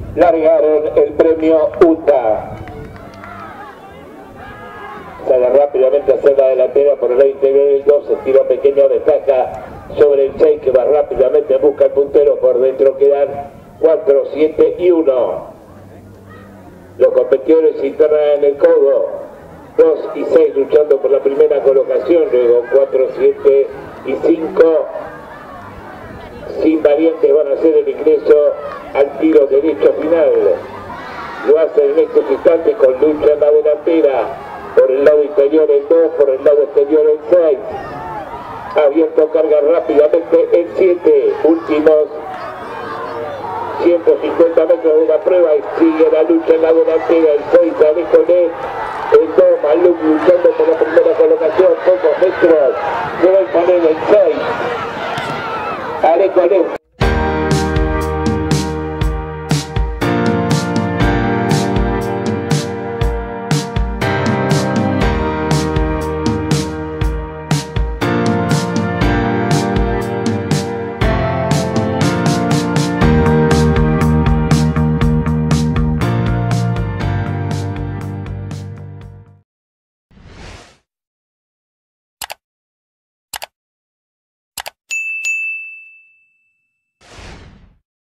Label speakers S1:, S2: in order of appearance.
S1: largaron el premio UTA. Sale rápidamente a hacer la delantera por el interior del 2, se tira pequeña ventaja sobre el 6 que va rápidamente, busca el puntero, por dentro quedan 4, 7 y 1. Los competidores se internan en el codo, 2 y 6 luchando por la primera colocación, luego 4, 7 y 5. Sin variantes van a hacer el ingreso al tiro derecho final. Lo hacen en estos instantes con lucha en la delantera. Por el lado interior el 2, por el lado exterior el 6. Abierto carga rápidamente el 7. Últimos 150 metros de la prueba y sigue la lucha en la delantera. El 6 sale con él. El 2, Maluk luchando por la primera colocación. Pocos metros. Se va el panel el 6. Ale con él.